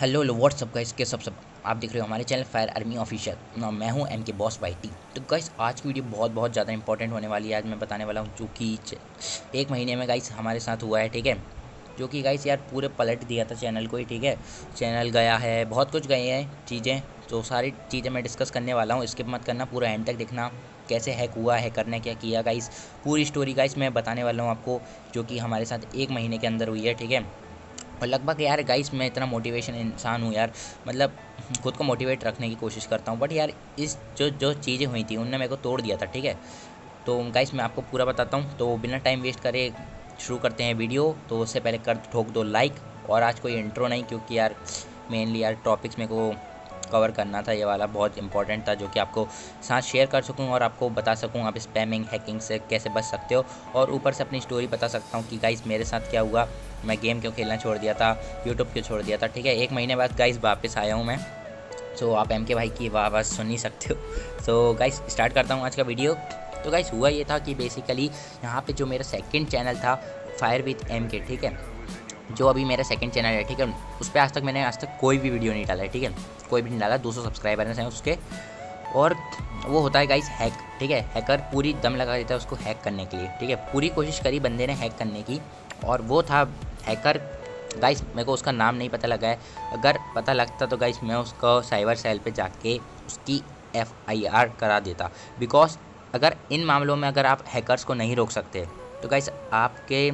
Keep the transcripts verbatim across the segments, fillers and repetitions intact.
Hello hello what's up guys, के सब सब आप देख रहे हो हमारे चैनल फायर आर्मी ऑफिशियल ना। मैं हूं M K boss Y T. तो गाइस आज की वीडियो बहुत बहुत ज़्यादा इंपॉर्टेंट होने वाली है। आज मैं बताने वाला हूं जो कि च- एक महीने में गाइस हमारे साथ हुआ है, ठीक है। जो कि गाइस यार पूरे पलट दिया था चैनल को ही, ठीक है। चैनल गया है, बहुत कुछ गए हैं चीज़ें। तो सारी चीज़ें मैं डिस्कस करने वाला हूँ, स्किप मत करना, पूरा एंड तक देखना। कैसे हैक हुआ, हैकर ने क्या किया गाइस, पूरी स्टोरी गाइस मैं बताने वाला हूँ आपको, जो कि हमारे साथ एक महीने के अंदर हुई है, ठीक है। और लगभग यार गाइस मैं इतना मोटिवेशन इंसान हूँ यार, मतलब खुद को मोटिवेट रखने की कोशिश करता हूँ, बट यार इस जो जो चीज़ें हुई थी उनने मेरे को तोड़ दिया था, ठीक है। तो गाइस मैं आपको पूरा बताता हूँ, तो बिना टाइम वेस्ट करे शुरू करते हैं वीडियो। तो उससे पहले कर ठोक दो लाइक। और आज कोई इंट्रो नहीं, क्योंकि यार मेनली यार टॉपिक्स मेरे को कवर करना था, ये वाला बहुत इंपॉर्टेंट था, जो कि आपको साथ शेयर कर सकूं और आपको बता सकूं आप स्पैमिंग हैकिंग से कैसे बच सकते हो। और ऊपर से अपनी स्टोरी बता सकता हूं कि गाइस मेरे साथ क्या हुआ, मैं गेम क्यों खेलना छोड़ दिया था, यूट्यूब क्यों छोड़ दिया था, ठीक है। एक महीने बाद गाइस वापस आया हूँ मैं। सो आप एम के भाई की आवाज़ सुन ही सकते हो। सो गाइस स्टार्ट करता हूँ आज का वीडियो। तो गाइस हुआ ये था कि बेसिकली यहाँ पे जो मेरा सेकंड चैनल था फायर विथ एम के, ठीक है, जो अभी मेरा सेकंड चैनल है, ठीक है, उस पर आज तक मैंने आज तक कोई भी वीडियो नहीं डाला है, ठीक है। कोई भी नहीं डाला, दो सौ सब्सक्राइबर हैं उसके। और वो होता है गाइस हैक, ठीक है। हैकर पूरी दम लगा देता है उसको हैक करने के लिए, ठीक है। पूरी कोशिश करी बंदे ने हैक करने की, और वो था हैकर गाइस। मेरे को उसका नाम नहीं पता लगा है, अगर पता लगता तो गाइस मैं उसको साइबर सेल पे जाके उसकी एफ आई आर करा देता। बिकॉज अगर इन मामलों में अगर आप हैकर्स को नहीं रोक सकते तो गाइस आपके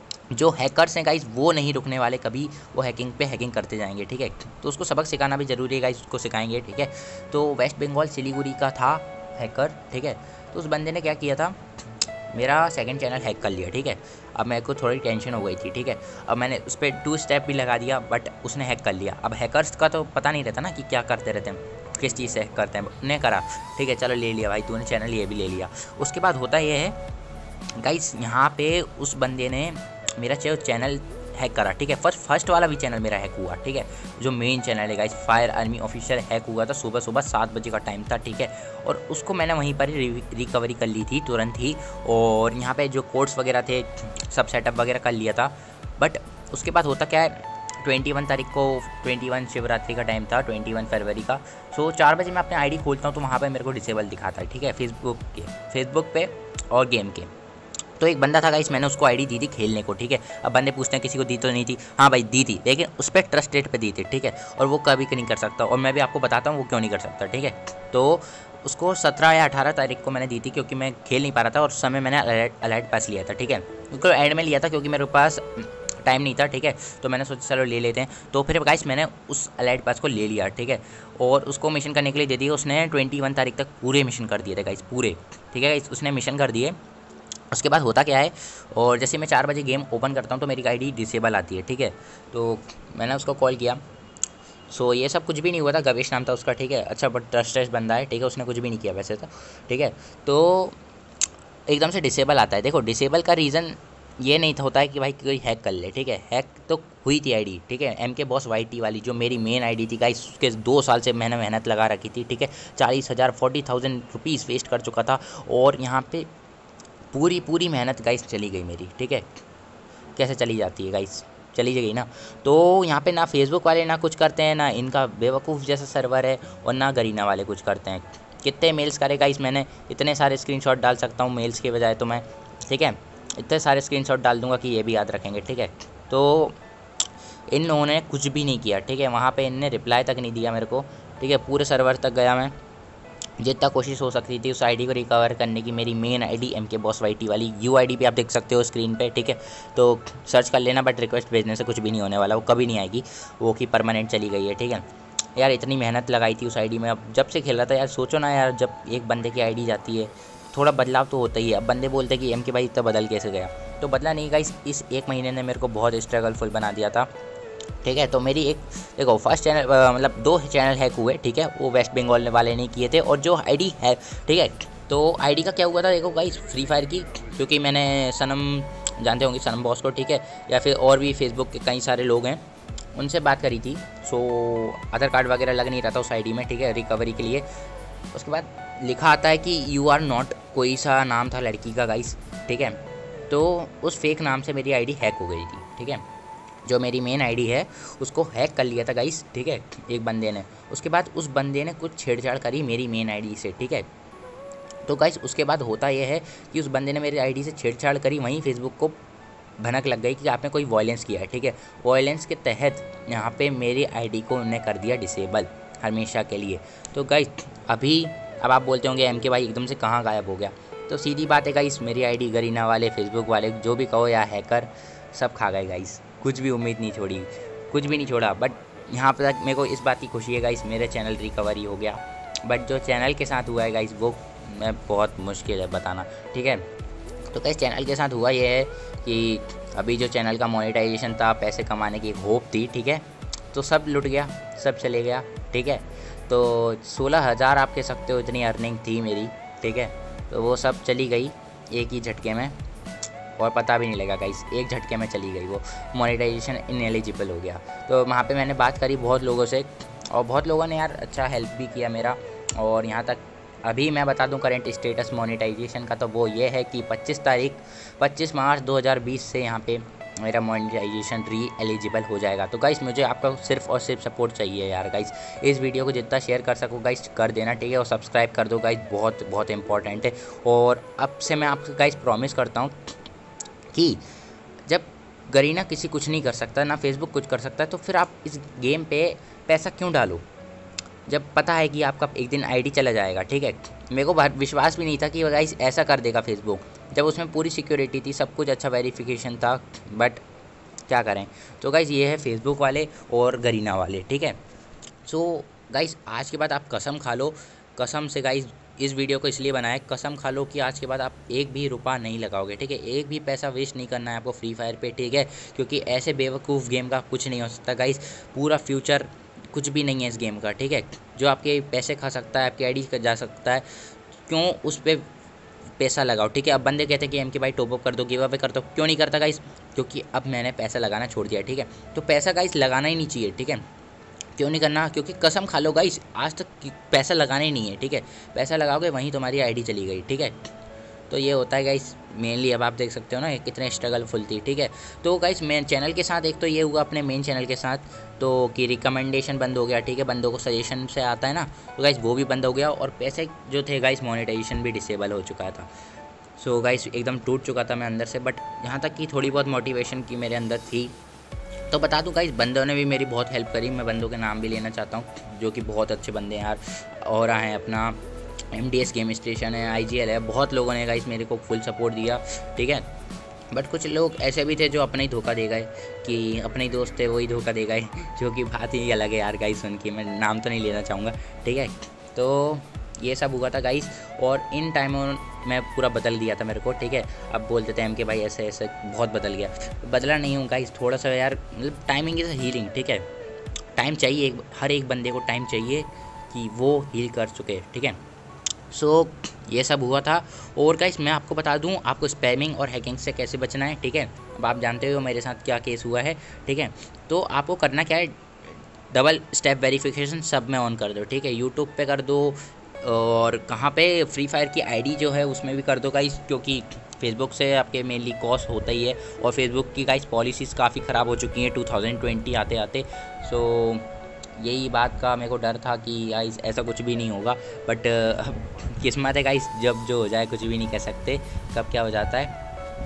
जो हैकर्स हैं गाइस वो नहीं रुकने वाले कभी, वो हैकिंग पे हैकिंग करते जाएंगे, ठीक है। तो उसको सबक सिखाना भी ज़रूरी है गाइस, उसको सिखाएंगे, ठीक है। तो वेस्ट बंगाल सिलीगुड़ी का था हैकर, ठीक है। तो उस बंदे ने क्या किया था, मेरा सेकंड चैनल हैक कर लिया, ठीक है। अब मेरे को थोड़ी टेंशन हो गई थी, ठीक है। अब मैंने उस पर टू स्टेप भी लगा दिया, बट उसने हैक कर लिया। अब हैकर्स का तो पता नहीं रहता ना कि क्या करते रहते हैं, किस चीज़ से हैक करते हैं। उन्हें करा, ठीक है, चलो ले लिया भाई तूने चैनल, ये भी ले लिया। उसके बाद होता ये है गाइस, यहाँ पे उस बंदे ने मेरा चैनल हैक करा, ठीक है। फर्स्ट फर्स्ट वाला भी चैनल मेरा हैक हुआ, ठीक है। जो मेन चैनल है guys fire army official, hack हुआ था सुबह सुबह सात बजे का टाइम था, ठीक है। और उसको मैंने वहीं पर ही रिकवरी कर ली थी तुरंत ही। और यहाँ पे जो कोड्स वगैरह थे सब सेटअप वगैरह कर लिया था। बट उसके बाद होता क्या है, ट्वेंटी वन तारीख को, ट्वेंटी वन शिवरात्रि का टाइम था, ट्वेंटी वन फरवरी का। सो चार बजे मैं अपने आईडी खोलता हूँ तो वहाँ पे मेरे को डिसेबल दिखाता है, ठीक है, फेसबुक के फेसबुक पे और गेम के। तो एक बंदा था गाइस, मैंने उसको आईडी दी थी खेलने को, ठीक है। अब बंदे पूछते हैं किसी को दी तो नहीं थी, हाँ भाई दी थी, लेकिन उस पर ट्रस्ट रेट पे दी थी, ठीक है। और वो कभी नहीं कर सकता, और मैं भी आपको बताता हूँ वो क्यों नहीं कर सकता, ठीक है। तो उसको सत्रह या अठारह तारीख को मैंने दी थी, क्योंकि मैं खेल नहीं पा रहा था, और उस समय मैंने अलर्ट पास लिया था, ठीक है। क्योंकि एंड में लिया था क्योंकि मेरे पास टाइम नहीं था, ठीक है। तो मैंने सोचा चलो ले लेते हैं। तो फिर गाइस मैंने उस अलर्ट पास को ले लिया, ठीक है। और उसको मिशन करने के लिए दे दिया। उसने ट्वेंटी वन तारीख तक पूरे मिशन कर दिए थे गाइस, पूरे, ठीक है। उसने मिशन कर दिए। उसके बाद होता क्या है, और जैसे मैं चार बजे गेम ओपन करता हूँ तो मेरी आईडी डिसेबल आती है, ठीक है। तो मैंने उसको कॉल किया। सो ये सब कुछ भी नहीं हुआ था, गवेश नाम था उसका, ठीक है। अच्छा बट ट्रस्टेड बंदा है, ठीक है, उसने कुछ भी नहीं किया वैसे तो, ठीक है। तो एकदम से डिसेबल आता है। देखो डिसेबल का रीज़न ये नहीं था होता है कि भाई कोई हैक कर ले, ठीक है। हैक तो हुई थी आईडी, ठीक है, M K boss Y T वाली, जो मेरी मेन आईडी थी गाइस। उसके दो साल से मैंने मेहनत लगा रखी थी, ठीक है। चालीस हज़ार फोर्टी थाउजेंड रुपीज़ वेस्ट कर चुका था, और यहाँ पे पूरी पूरी मेहनत गाइस चली गई मेरी, ठीक है। कैसे चली जाती है गाइस, चली गई ना। तो यहाँ पे ना फेसबुक वाले ना कुछ करते हैं, ना इनका बेवकूफ़ जैसा सर्वर है, और ना गरीना वाले कुछ करते हैं। कितने मेल्स करे गाइस मैंने, इतने सारे स्क्रीनशॉट डाल सकता हूँ मेल्स के बजाय तो मैं, ठीक है। इतने सारे स्क्रीनशॉट डाल दूंगा कि ये भी याद रखेंगे, ठीक है। तो इन लोगों ने कुछ भी नहीं किया, ठीक है। वहाँ पे इनने रिप्लाई तक नहीं दिया मेरे को, ठीक है। पूरे सर्वर तक गया मैं, जितना कोशिश हो सकती थी उस आईडी को रिकवर करने की। मेरी main ID M K boss Y T वाली यू आईडी भी आप देख सकते हो स्क्रीन पे, ठीक है। तो सर्च कर लेना, बट रिक्वेस्ट भेजने से कुछ भी नहीं होने वाला, वो कभी नहीं आएगी, वो कि परमानेंट चली गई है, ठीक है। यार इतनी मेहनत लगाई थी उस आईडी में, अब जब से खेल रहा था यार, सोचो ना यार, जब एक बंदे की आईडी जाती है थोड़ा बदलाव तो होता ही है। अब बंदे बोलते हैं कि एम के भाई इतना बदल कैसे गया, तो बदला नहीं गाइस, इस एक महीने ने मेरे को बहुत स्ट्रगलफुल बना दिया था, ठीक है। तो मेरी एक देखो फर्स्ट चैनल मतलब दो चैनल हैक हुए, ठीक है, वो वेस्ट बंगाल वाले ने किए थे। और जो आईडी है, ठीक है, तो आईडी का क्या हुआ था देखो गाइस, फ्री फायर की, क्योंकि मैंने सनम, जानते होंगे सनम बॉस को, ठीक है, या फिर और भी फेसबुक के कई सारे लोग हैं, उनसे बात करी थी। सो आधार कार्ड वगैरह लग नहीं रहा था उस आईडी में, ठीक है, रिकवरी के लिए। उसके बाद लिखा आता है कि यू आर नॉट, कोई सा नाम था लड़की का गाइस, ठीक है। तो उस फेक नाम से मेरी आईडी हैक हो गई थी, ठीक है। जो मेरी मेन आईडी है उसको हैक कर लिया था गाइस, ठीक है, एक बंदे ने। उसके बाद उस बंदे ने कुछ छेड़छाड़ करी मेरी मेन आईडी से, ठीक है। तो गाइस उसके बाद होता यह है कि उस बंदे ने मेरी आईडी से छेड़छाड़ करी, वहीं फेसबुक को भनक लग गई कि आपने कोई वायलेंस किया है, ठीक है। वायलेंस के तहत यहाँ पे मेरी आईडी को उन्होंने कर दिया डिसेबल हमेशा के लिए। तो गाइस अभी अब आप बोलते होंगे एम के भाई एकदम से कहाँ गायब हो गया, तो सीधी बात है गाइस, मेरी आईडी गरीना वाले, फेसबुक वाले, जो भी कहो या हैकर, सब खा गए गाइस, कुछ भी उम्मीद नहीं छोड़ी, कुछ भी नहीं छोड़ा। बट यहाँ पर मेरे को इस बात की खुशी है गाइस, मेरे चैनल रिकवरी हो गया। बट जो चैनल के साथ हुआ है गाइस वो मैं बहुत मुश्किल है बताना, ठीक है। तो गाइस चैनल के साथ हुआ ये है कि अभी जो चैनल का मोनेटाइजेशन था, पैसे कमाने की एक होप थी, ठीक है, तो सब लुट गया, सब चले गया, ठीक है। तो सोलह हज़ार आप कह सकते हो इतनी अर्निंग थी मेरी, ठीक है, तो वो सब चली गई एक ही झटके में, और पता भी नहीं लगा गाइस, एक झटके में चली गई वो, मोनेटाइजेशन इनएलिजिबल हो गया। तो वहाँ पे मैंने बात करी बहुत लोगों से, और बहुत लोगों ने यार अच्छा हेल्प भी किया मेरा। और यहाँ तक अभी मैं बता दूं करंट स्टेटस मोनेटाइजेशन का, तो वो ये है कि पच्चीस तारीख पच्चीस मार्च दो हज़ार बीस से यहाँ पे मेरा मोनेटाइजेशन री एलिजिबल हो जाएगा। तो गाइस मुझे आपका सिर्फ और सिर्फ सपोर्ट चाहिए यार गाइस, इस वीडियो को जितना शेयर कर सको गाइस कर देना, ठीक है, और सब्सक्राइब कर दो गाइस, बहुत बहुत इंपॉर्टेंट है। और अब से मैं आपको गाइस प्रॉमिस करता हूँ कि जब गरीना किसी कुछ नहीं कर सकता, ना फेसबुक कुछ कर सकता है, तो फिर आप इस गेम पे पैसा क्यों डालो जब पता है कि आपका एक दिन आईडी चला जाएगा, ठीक है। मेरे को विश्वास भी नहीं था कि गाइस ऐसा कर देगा फेसबुक, जब उसमें पूरी सिक्योरिटी थी, सब कुछ अच्छा वेरिफिकेशन था, बट क्या करें। तो गाइस ये है फेसबुक वाले और गरीना वाले, ठीक है। सो गाइस आज के बाद आप कसम खा लो, कसम से गाइस इस वीडियो को इसलिए बनाया, कसम खा लो कि आज के बाद आप एक भी रुपया नहीं लगाओगे, ठीक है, एक भी पैसा वेस्ट नहीं करना है आपको फ्री फायर पे, ठीक है, क्योंकि ऐसे बेवकूफ़ गेम का कुछ नहीं हो सकता गाइस, पूरा फ्यूचर कुछ भी नहीं है इस गेम का, ठीक है। जो आपके पैसे खा सकता है, आपकी आईडी जा सकता है, क्यों उस पर पैसा लगाओ, ठीक है। अब बंदे कहते हैं कि एम के भाई टॉप अप कर दो, गिव अवे कर दो, क्यों नहीं करता गाइस, क्योंकि अब मैंने पैसा लगाना छोड़ दिया, ठीक है। तो पैसा गाइस लगाना ही नहीं चाहिए, ठीक है, क्यों नहीं करना, क्योंकि कसम खा लो गाइस आज तक पैसा लगाना ही नहीं है, ठीक है। पैसा लगाओगे वहीं तुम्हारी आईडी चली गई, ठीक है। तो ये होता है गाइस मेनली, अब आप देख सकते हो ना कितने स्ट्रगलफुल थी, ठीक है। तो गाइस मेन चैनल के साथ एक तो ये हुआ अपने मेन चैनल के साथ, तो कि रिकमेंडेशन बंद हो गया, ठीक है, बंदों को सजेशन से आता है ना, तो गाइस वो भी बंद हो गया, और पैसे जो थे गाइस मोनेटाइजेशन भी डिसेबल हो चुका था। सो गाइस एकदम टूट चुका था मैं अंदर से, बट यहाँ तक कि थोड़ी बहुत मोटिवेशन की मेरे अंदर थी। तो बता दूं गाइस बंदों ने भी मेरी बहुत हेल्प करी, मैं बंदों के नाम भी लेना चाहता हूँ जो कि बहुत अच्छे बंदे हैं यार, और हैं अपना M D S game station है, आई जी एल है, बहुत लोगों ने गाइस मेरे को फुल सपोर्ट दिया, ठीक है। बट कुछ लोग ऐसे भी थे जो अपने ही धोखा दे गए, कि अपने ही दोस्त थे वही धोखा दे गए, जो कि बात ही अलग है यार गाइस उनकी, मैं नाम तो नहीं लेना चाहूँगा, ठीक है। तो ये सब हुआ था गाइस, और इन टाइमों में पूरा बदल दिया था मेरे को, ठीक है। अब बोलते थे एम के भाई ऐसे ऐसे, बहुत बदल गया, बदला नहीं हूँ गाइस, थोड़ा सा यार मतलब टाइमिंग इज़ हीलिंग, ठीक है। टाइम चाहिए, एक हर एक बंदे को टाइम चाहिए कि वो हील कर चुके, ठीक है। सो so, ये सब हुआ था। और गाइस मैं आपको बता दूं आपको स्पैमिंग और हैकिंग से कैसे बचना है, ठीक है। अब आप जानते हो मेरे साथ क्या केस हुआ है, ठीक है। तो आपको करना क्या है, डबल स्टेप वेरिफिकेशन सब में ऑन कर दो, ठीक है, यूट्यूब पे कर दो, और कहाँ पे फ्री फायर की आईडी जो है उसमें भी कर दो गाइस, क्योंकि फेसबुक से आपके मेनली कॉस्ट होता ही है, और फेसबुक की गाइस पॉलिसीज़ काफ़ी ख़राब हो चुकी हैं टू थाउजेंड ट्वेंटी आते आते। सो यही बात का मेरे को डर था कि गाइस ऐसा कुछ भी नहीं होगा, बट किस्मत है गाइस, जब जो हो जाए कुछ भी नहीं कह सकते कब क्या हो जाता है।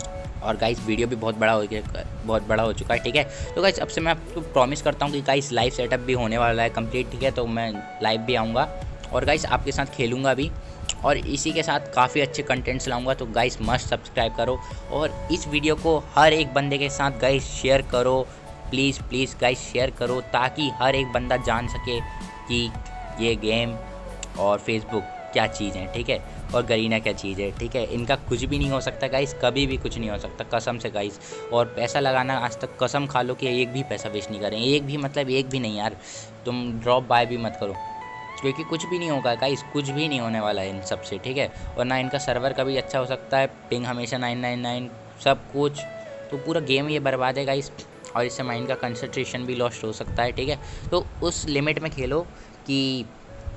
और गाइस वीडियो भी बहुत बड़ा हो गया, बहुत बड़ा हो चुका है, ठीक है। तो गाइस अब से मैं आपको प्रॉमिस करता हूँ कि गाइस लाइव सेटअप भी होने वाला है कंप्लीट, ठीक है, तो मैं लाइव भी आऊँगा और गाइस आपके साथ खेलूँगा भी, और इसी के साथ काफ़ी अच्छे कंटेंट्स लाऊंगा। तो गाइस मस्ट सब्सक्राइब करो, और इस वीडियो को हर एक बंदे के साथ गाइस शेयर करो, प्लीज़ प्लीज़ गाइस शेयर करो, ताकि हर एक बंदा जान सके कि ये गेम और फेसबुक क्या चीज़ है, ठीक है, और गरीना क्या चीज़ है, ठीक है। इनका कुछ भी नहीं हो सकता गाइस, कभी भी कुछ नहीं हो सकता, कसम से गाइस। और पैसा लगाना आज तक कसम खा लो कि एक भी पैसा वेस्ट नहीं करें, एक भी मतलब एक भी नहीं यार, तुम ड्रॉप बाय भी मत करो, क्योंकि कुछ भी नहीं होगा गाइस, कुछ भी नहीं होने वाला है इन सब से, ठीक है। और ना इनका सर्वर कभी अच्छा हो सकता है, पिंग हमेशा नाइन नाइन नाइन सब कुछ, तो पूरा गेम ये बर्बाद है गाइस, और इससे माइंड का कंसंट्रेशन भी लॉस्ट हो सकता है, ठीक है। तो उस लिमिट में खेलो कि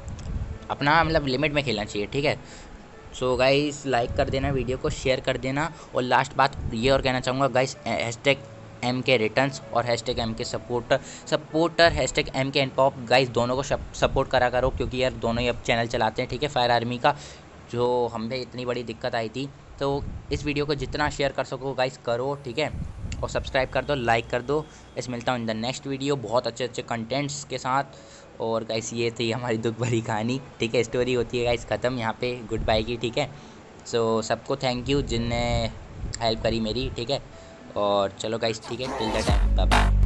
अपना मतलब लिमिट में खेलना चाहिए, ठीक है। सो गाइस लाइक कर देना वीडियो को, शेयर कर देना, और लास्ट बात ये और कहना चाहूँगा guys, hashtag M K returns और hash tag M K supporter supporter hash tag M K एनपॉप गाइस दोनों को सपोर्ट करा करो, क्योंकि यार दोनों ही अब चैनल चलाते हैं, ठीक है, फायर आर्मी का, जो हमें इतनी बड़ी दिक्कत आई थी। तो इस वीडियो को जितना शेयर कर सको गाइस करो, ठीक है, और सब्सक्राइब कर दो, लाइक कर दो। इस मिलता हूँ इन द नेक्स्ट वीडियो बहुत अच्छे अच्छे कंटेंट्स के साथ। और गाइस ये थी हमारी दुख भरी कहानी, ठीक है, स्टोरी होती है गाइस ख़त्म यहाँ पे गुड बाय की, ठीक है। सो सबको थैंक यू जिनने हेल्प करी मेरी, ठीक है। और चलो गाइस, ठीक है, till the time bye bye.